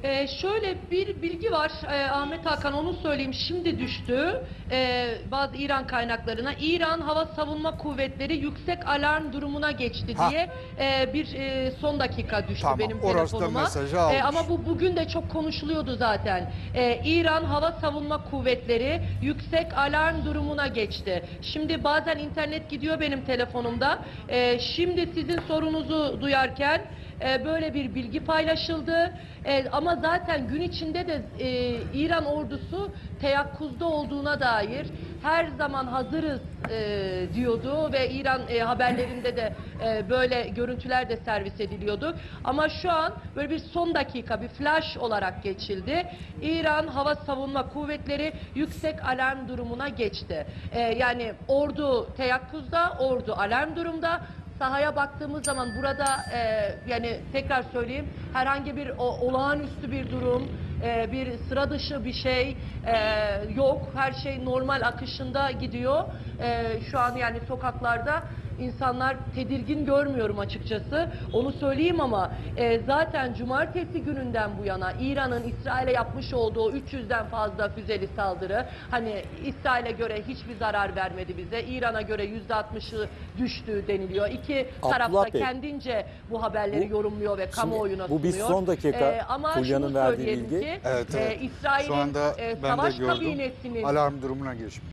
Şöyle bir bilgi var Ahmet Hakan, onu söyleyeyim, şimdi düştü bazı İran kaynaklarına. İran Hava Savunma Kuvvetleri yüksek alarm durumuna geçti diye bir son dakika düştü Tamam, benim orası da telefonuma. mesajı almış. Ama bu bugün de çok konuşuluyordu zaten. İran Hava Savunma Kuvvetleri yüksek alarm durumuna geçti. Şimdi bazen internet gidiyor benim telefonumda. Şimdi sizin sorunuzu duyarken böyle bir bilgi paylaşıldı. Ama zaten gün içinde de İran ordusu teyakkuzda olduğuna dair her zaman hazırız diyordu ve İran haberlerinde de böyle görüntüler de servis ediliyordu. Ama şu an böyle bir son dakika bir flash olarak geçildi. İran Hava Savunma Kuvvetleri yüksek alarm durumuna geçti. Yani ordu teyakkuzda, ordu alarm durumda. Sahaya baktığımız zaman burada yani tekrar söyleyeyim, herhangi bir olağanüstü bir durum, bir sıra dışı bir şey yok. Her şey normal akışında gidiyor. Şu an yani sokaklarda insanlar tedirgin görmüyorum açıkçası. Onu söyleyeyim ama zaten cumartesi gününden bu yana İran'ın İsrail'e yapmış olduğu 300'den fazla füzeli saldırı, hani İsrail'e göre hiçbir zarar vermedi bize. İran'a göre %60'ı düştü deniliyor. İki taraf da kendince bu haberleri yorumluyor ve kamuoyuna sunuyor. Bu bir son dakika ama Fulya'nın şunu verdiği söyleyelim bilgi. ki Evet. Şu İsrail'in anda ben de savaş gördüm. kabinesinin Alarm durumuna geçmiş.